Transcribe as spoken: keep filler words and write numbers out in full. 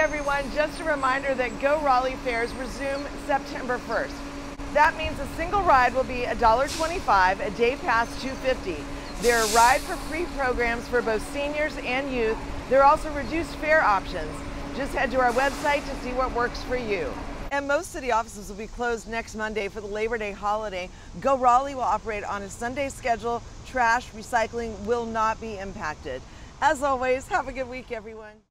everyone, just a reminder that GoRaleigh fares resume September first. That means a single ride will be one dollar twenty-five, a day pass two fifty. There are ride for free programs for both seniors and youth. There are also reduced fare options. Just head to our website to see what works for you. And most city offices will be closed next Monday for the Labor Day holiday. GoRaleigh will operate on a Sunday schedule. Trash recycling will not be impacted. As always, have a good week, everyone.